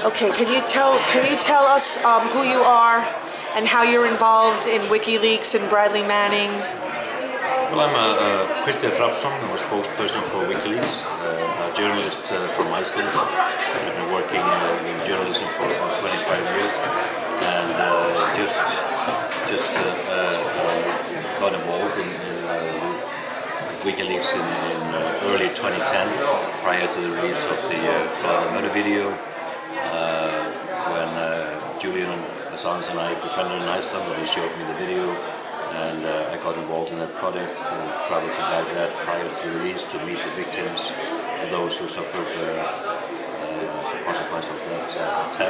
Okay, can you tell us who you are and how you're involved in WikiLeaks and Bradley Manning? Well, I'm KRISTINN HRAFNSSON. I'm a spokesperson for WikiLeaks, a journalist from Iceland. I've been working in journalism for about 25 years, and just got involved in WikiLeaks in early 2010, prior to the release of the Palast video, when Julian Assange and I befriended in Iceland, and he showed me the video. And I got involved in that project, traveled to Baghdad prior to the release to meet the victims and those who suffered as a consequence of that attack.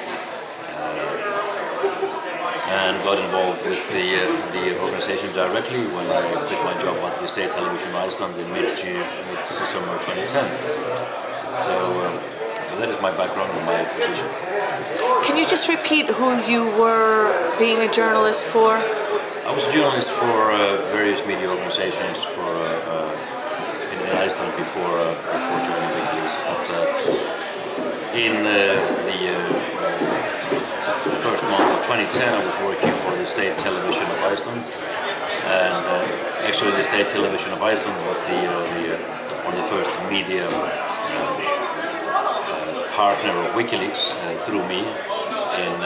And got involved with the organization directly when I quit my job at the State Television Iceland in mid-December 2010. So that is my background and my position. Can you just repeat who you were being a journalist for? I was a journalist for various media organizations in Iceland before joining WikiLeaks. But in the first month of 2010, I was working for the State Television of Iceland, and actually the State Television of Iceland was one of the first media partner of WikiLeaks through me in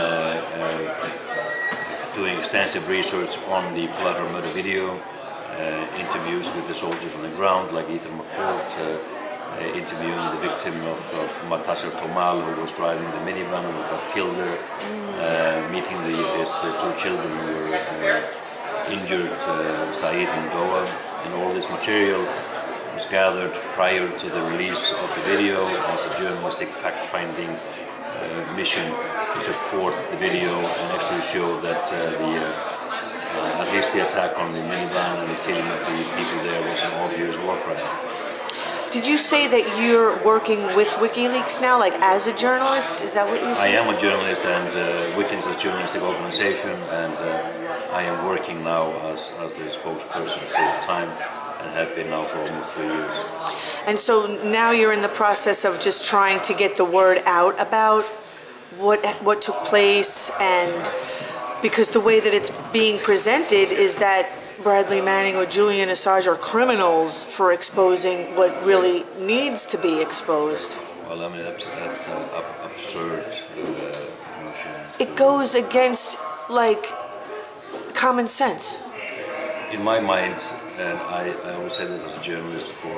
doing extensive research on the Palast video, interviews with the soldiers on the ground like Ethan McCourt, interviewing the victim of Matasar Tomal, who was driving the minivan who got killed there, meeting his two children who were injured, Saeed and Doa, and all this material was gathered prior to the release of the video as a journalistic fact-finding mission to support the video and actually show that at least the attack on the minivan and the killing of the people there was an obvious war crime. Did you say that you're working with WikiLeaks now, like as a journalist? Is that what you said? I am a journalist, and WikiLeaks is a journalistic organization, and I am working now as the spokesperson full time, and have been now for almost 3 years. And so now you're in the process of just trying to get the word out about what took place, and because the way that it's being presented is that Bradley Manning or Julian Assange are criminals for exposing what really needs to be exposed. Well, I mean, that's an absurd notion. It goes against, like, common sense. In my mind, and I always say this as a journalist for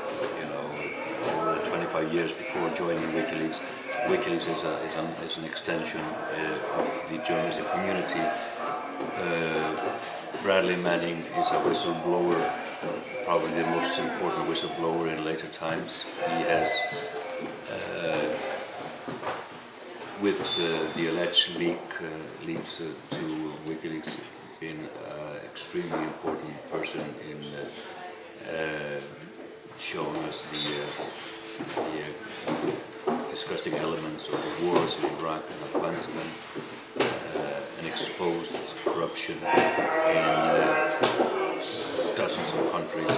over 25 years before joining WikiLeaks. WikiLeaks is an extension of the journalistic community. Bradley Manning is a whistleblower, probably the most important whistleblower in later times. He has, with the alleged leads to WikiLeaks, been an extremely important person in showing us the disgusting elements of the wars in Iraq and Afghanistan, and exposed corruption in dozens of countries.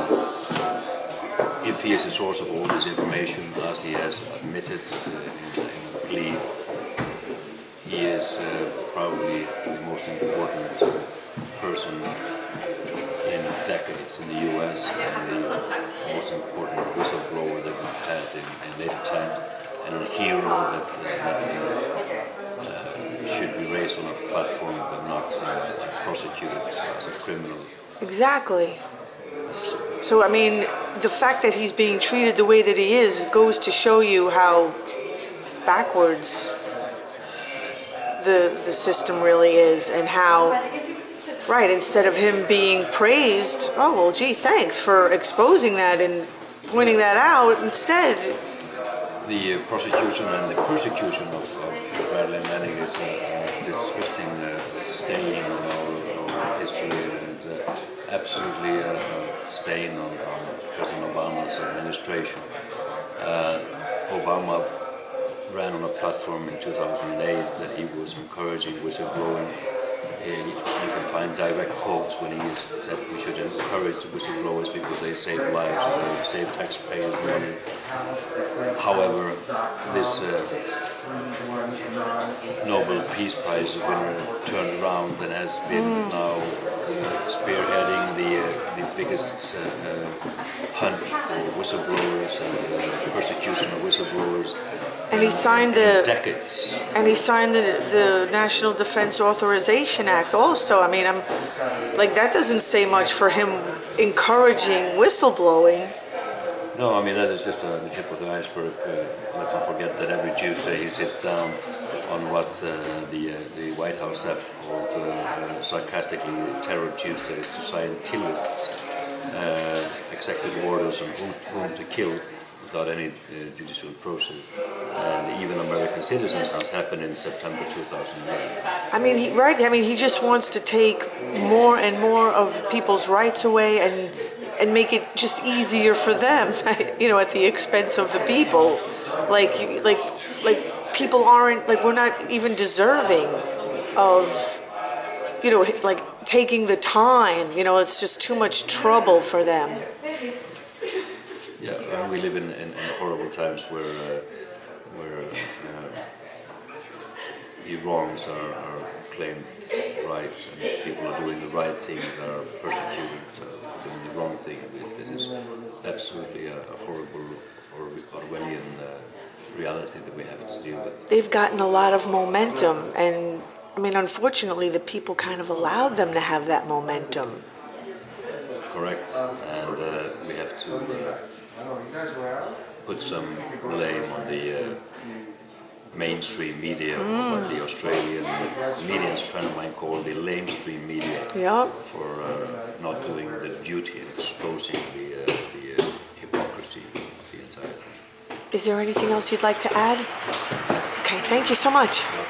If he is a source of all this information, as he has admitted in a plea, he is probably the most important person in decades in the US, and the most important whistleblower that we've had in later times, and a hero that should be raised on a platform but not prosecuted as a criminal. Exactly. So I mean, the fact that he's being treated the way that he is goes to show you how backwards the system really is, and how, right, instead of him being praised, oh well, gee, thanks for exposing that and pointing that out, instead the prosecution and the persecution of Bradley Manning is a disgusting stain on our history, and absolutely a stain on President Obama's administration. Obama ran on a platform in 2008 that he was encouraging whistleblowing. You can find direct quotes when he said we should encourage whistleblowers because they save lives and they save taxpayers' money. However, this Nobel Peace Prize winner turned around and has been now spearheading the biggest hunt for whistleblowers and persecution of whistleblowers. And he signed decades. And he signed the National Defense Authorization Act also. I mean, I'm like, that doesn't say much for him encouraging whistleblowing. No, I mean, that is just the tip of the iceberg. Let's not forget that every Tuesday he sits down on what the White House staff called sarcastically Terror Tuesdays to sign kill lists, executive orders on whom to kill without any judicial process. And even American citizens, as happened in September 2009. I mean, he just wants to take more and more of people's rights away and make it just easier for them, you know, at the expense of the people. Like people aren't, like, we're not even deserving of, you know, like taking the time, you know, it's just too much trouble for them. Yeah, and we live in horrible times where the wrongs are claimed rights and people are doing the right thing and are persecuted for doing the wrong thing. This is absolutely a horrible Orwellian reality that we have to deal with. They've gotten a lot of momentum, and I mean, unfortunately, the people kind of allowed them to have that momentum. Correct, and we have to put some blame on the mainstream media, what the Australian comedians friend of mine call the lamestream media, for not doing the duty and exposing the hypocrisy of the entire thing. Is there anything else you'd like to add? Okay, thank you so much.